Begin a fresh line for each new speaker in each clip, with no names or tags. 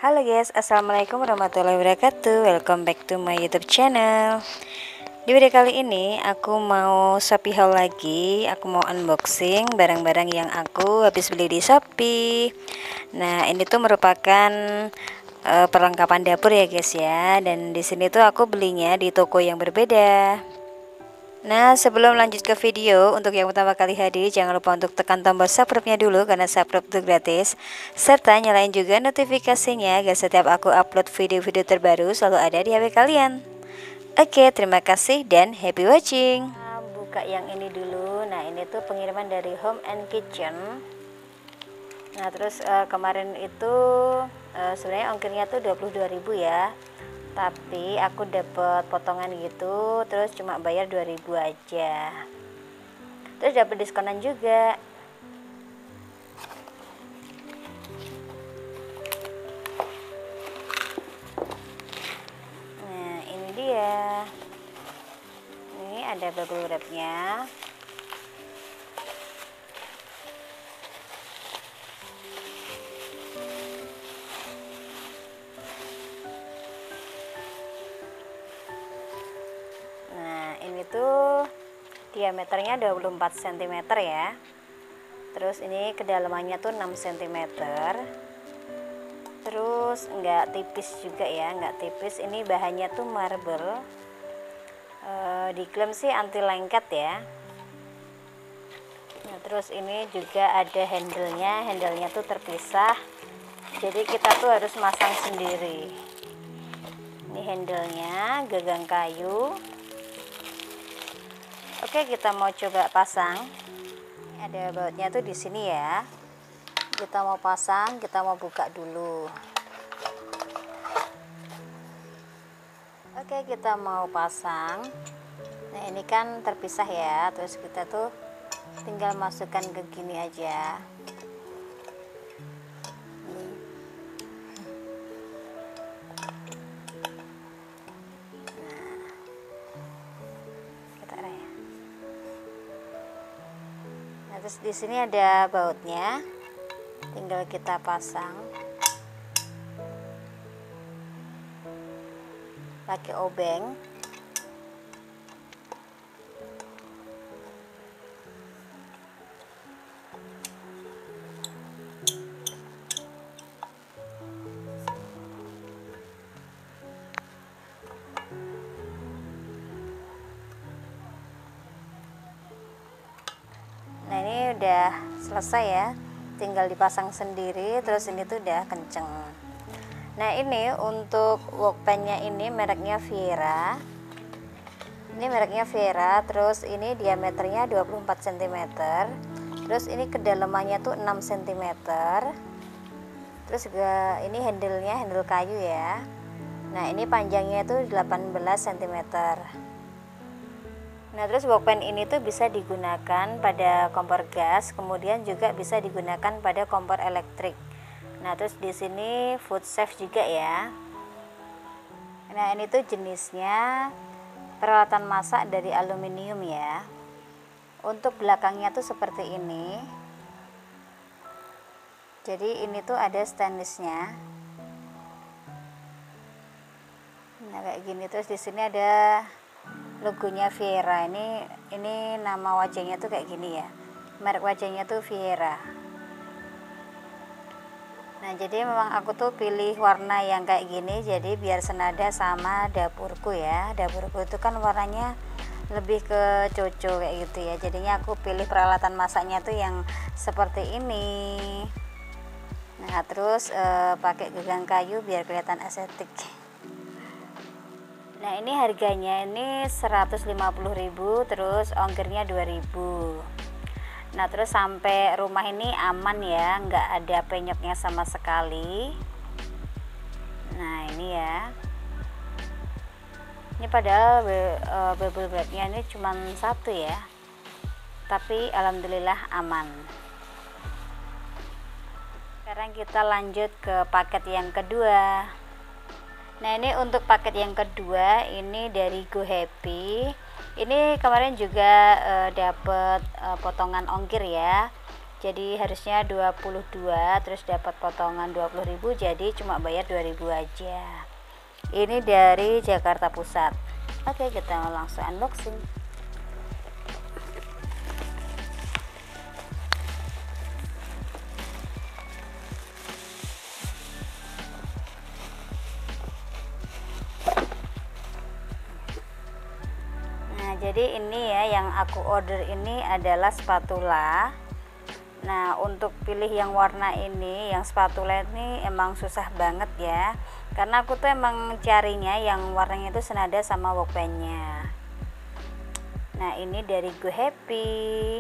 Halo guys, assalamualaikum warahmatullahi wabarakatuh. Welcome back to my YouTube channel. Di video kali ini aku mau Shopee haul lagi. Aku mau unboxing barang-barang yang aku habis beli di Shopee. Nah, ini tuh merupakan perlengkapan dapur ya guys ya. Dan di sini tuh aku belinya di toko yang berbeda. Nah, sebelum lanjut ke video, untuk yang pertama kali hadir, jangan lupa untuk tekan tombol subscribe-nya dulu karena subscribe itu gratis. Serta nyalain juga notifikasinya agar setiap aku upload video-video terbaru selalu ada di HP kalian. Oke, terima kasih dan happy watching. Nah, buka yang ini dulu. Nah, ini tuh pengiriman dari Home and Kitchen. Nah, terus kemarin itu sebenarnya ongkirnya tuh 22.000 ya. Tapi aku dapat potongan gitu, terus cuma bayar 2.000 aja. Terus dapat diskonan juga. Nah, ini dia. Ini ada bubble wrapnya. Ini tuh diameternya 24 cm ya. Terus ini kedalamannya tuh 6 cm. Terus enggak tipis juga ya, enggak tipis. Ini bahannya tuh marble. Diklaim sih anti lengket ya. Nah, terus ini juga ada handle-nya. Handle-nya tuh terpisah. Jadi kita tuh harus masang sendiri. Ini handle-nya, gagang kayu. Oke, kita mau coba pasang. Ada bautnya tuh di sini ya. Kita mau pasang, kita mau buka dulu. Oke, kita mau pasang. Nah, ini kan terpisah ya. Terus kita tuh tinggal masukkan ke gini aja. Terus di sini ada bautnya, tinggal kita pasang pakai obeng. Nah, ini udah selesai ya, tinggal dipasang sendiri. Terus ini tuh udah kenceng. Nah, ini untuk workbench-nya ini mereknya Viera. Ini mereknya Viera. Terus ini diameternya 24 cm. Terus ini kedalamannya tuh 6 cm. Terus juga ini handle-nya handle kayu ya. Nah, ini panjangnya tuh 18 cm. Nah, terus workbench ini tuh bisa digunakan pada kompor gas, kemudian juga bisa digunakan pada kompor elektrik. Nah, terus di sini food safe juga ya. Nah, ini tuh jenisnya peralatan masak dari aluminium ya. Untuk belakangnya tuh seperti ini. Jadi ini tuh ada stainlessnya. Nah, kayak gini. Terus di sini ada logonya Viera. Ini nama wajahnya tuh kayak gini ya. Merek wajahnya tuh Viera. Nah, jadi memang aku tuh pilih warna yang kayak gini jadi biar senada sama dapurku ya. Dapurku itu kan warnanya lebih ke coco kayak gitu ya. Jadinya aku pilih peralatan masaknya tuh yang seperti ini. Nah, terus pakai gagang kayu biar kelihatan estetik. Nah, ini harganya ini 150.000, terus ongkirnya 2.000. Nah, terus sampai rumah ini aman ya, nggak ada penyoknya sama sekali. Nah, ini ya. Ini padahal bubble wrapnya ini cuma satu ya. Tapi alhamdulillah aman. Sekarang kita lanjut ke paket yang kedua. Nah, ini untuk paket yang kedua ini dari Go Happy. Ini kemarin juga dapat potongan ongkir ya. Jadi harusnya 22, terus dapat potongan 20.000, jadi cuma bayar 2.000 aja. Ini dari Jakarta Pusat. Oke, kita langsung unboxing. Nah, jadi ini ya yang aku order ini adalah spatula. Nah, untuk pilih yang warna ini, yang spatula ini emang susah banget ya, karena aku tuh emang carinya yang warnanya itu senada sama workbench-nya. Nah, ini dari Go Happy.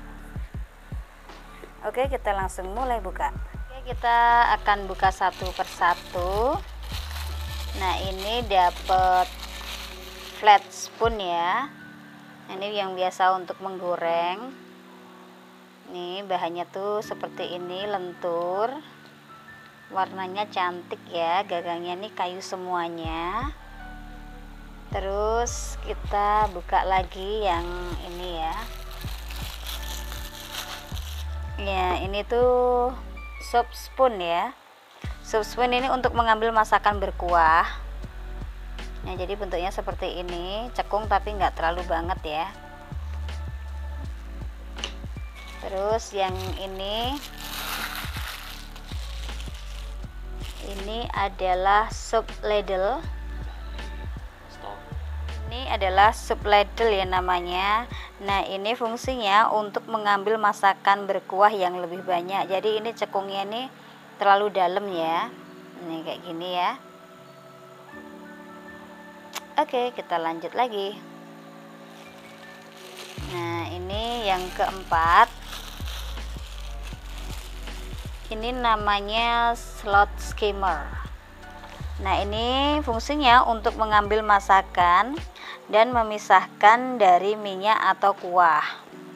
Oke, kita langsung mulai buka. Oke, kita akan buka satu persatu. Nah, ini dapat flat spoon ya. Ini yang biasa untuk menggoreng. Nih bahannya tuh seperti ini, lentur, warnanya cantik ya, gagangnya nih kayu semuanya. Terus kita buka lagi yang ini ya. Ya, ini tuh soup spoon ya. Soup spoon ini untuk mengambil masakan berkuah. Nah, jadi bentuknya seperti ini, cekung tapi nggak terlalu banget ya. Terus yang ini adalah soup ladle. Ini adalah soup ladle ya namanya. Nah, ini fungsinya untuk mengambil masakan berkuah yang lebih banyak. Jadi ini cekungnya ini terlalu dalam ya. Ini kayak gini ya. Oke, kita lanjut lagi. Nah, ini yang keempat. Ini namanya slot skimmer. Nah, ini fungsinya untuk mengambil masakan dan memisahkan dari minyak atau kuah.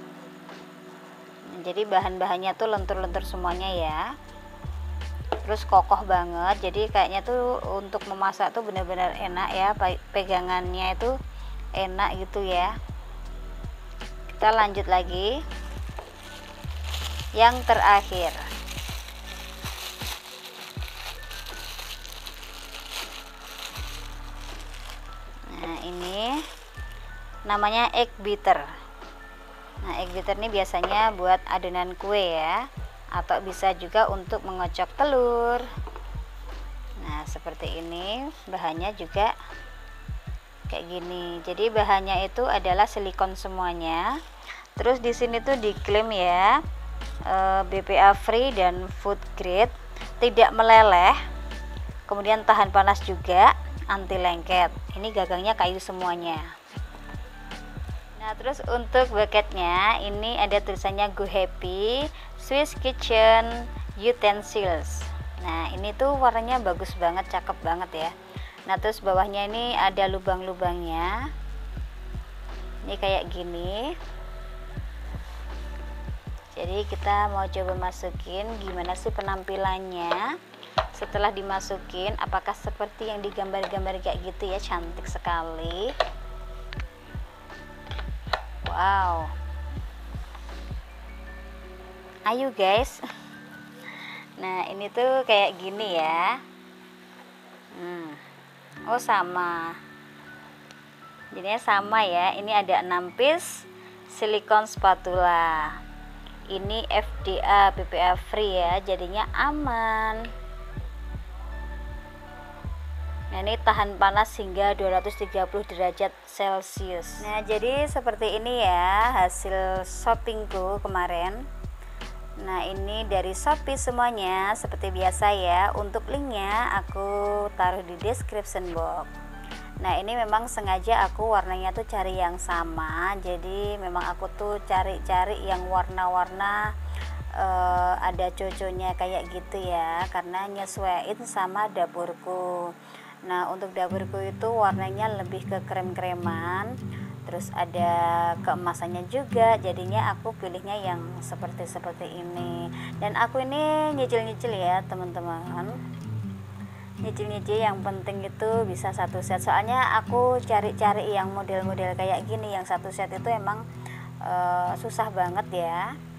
Jadi bahan-bahannya tuh lentur-lentur semuanya ya. Terus kokoh banget. Jadi kayaknya tuh untuk memasak tuh benar-benar enak ya. Pegangannya itu enak gitu ya. Kita lanjut lagi. Yang terakhir. Nah, ini namanya egg beater. Nah, egg beater ini biasanya buat adonan kue ya, atau bisa juga untuk mengocok telur. Nah, seperti ini. Bahannya juga kayak gini. Jadi bahannya itu adalah silikon semuanya. Terus di sini tuh diklaim ya, BPA free dan food grade, tidak meleleh, kemudian tahan panas juga, anti lengket. Ini gagangnya kayu semuanya. Nah, terus untuk bucketnya ini ada tulisannya Go Happy Swiss Kitchen Utensils. Nah, ini tuh warnanya bagus banget, cakep banget ya. Nah, terus bawahnya ini ada lubang-lubangnya. Ini kayak gini. Jadi kita mau coba masukin, gimana sih penampilannya setelah dimasukin, apakah seperti yang digambar-gambar kayak gitu ya, cantik sekali. Wow, ayo guys. Nah, ini tuh kayak gini ya. Oh, sama, jadinya sama ya. Ini ada 6 piece silikon spatula. Ini FDA BPA free ya, jadinya aman. Nah, ini tahan panas hingga 230 derajat Celcius. Nah, jadi seperti ini ya hasil shoppingku kemarin. Nah, ini dari Shopee semuanya seperti biasa ya. Untuk linknya aku taruh di description box. Nah, ini memang sengaja aku warnanya tuh cari yang sama. Jadi memang aku tuh cari-cari yang warna-warna ada coconya kayak gitu ya, karena nyesuaiin sama dapurku. Nah, untuk dapurku itu warnanya lebih ke krem-kreman, terus ada keemasannya juga, jadinya aku pilihnya yang seperti ini. Dan aku ini nyicil-nyicil ya teman-teman, nyicil-nyicil, yang penting itu bisa satu set. Soalnya aku cari-cari yang model-model kayak gini, yang satu set itu emang susah banget ya.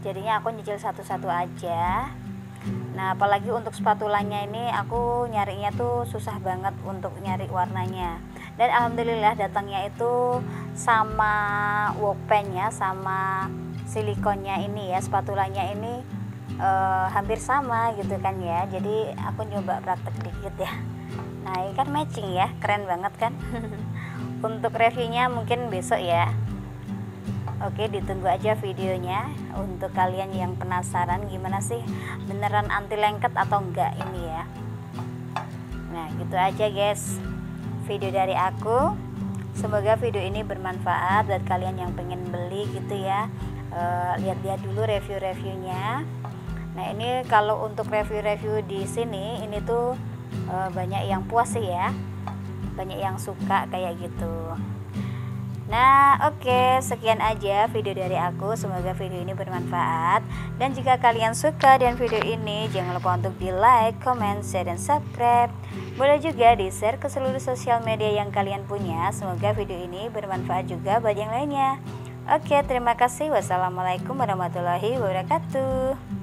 jadinya aku nyicil satu-satu aja. Nah, apalagi untuk spatulanya ini aku nyarinya tuh susah banget untuk nyari warnanya. Dan alhamdulillah datangnya itu sama workbench-nya, sama silikonnya ini ya, spatulanya ini hampir sama gitu kan ya. Jadi aku nyoba praktek dikit ya. Nah, ini kan matching ya, keren banget kan. Untuk reviewnya mungkin besok ya. Oke, ditunggu aja videonya. Untuk kalian yang penasaran gimana sih beneran anti lengket atau enggak ini ya. Nah, gitu aja guys video dari aku. Semoga video ini bermanfaat buat kalian yang pengen beli gitu ya. Lihat-lihat dulu review-reviewnya. Nah, ini kalau untuk review-review di sini ini tuh banyak yang puas sih ya, banyak yang suka kayak gitu. Nah, oke, sekian aja video dari aku. Semoga video ini bermanfaat. Dan jika kalian suka dengan video ini, jangan lupa untuk di like, comment, share, dan subscribe. Boleh juga di share ke seluruh sosial media yang kalian punya. Semoga video ini bermanfaat juga buat yang lainnya. Oke, terima kasih. Wassalamualaikum warahmatullahi wabarakatuh.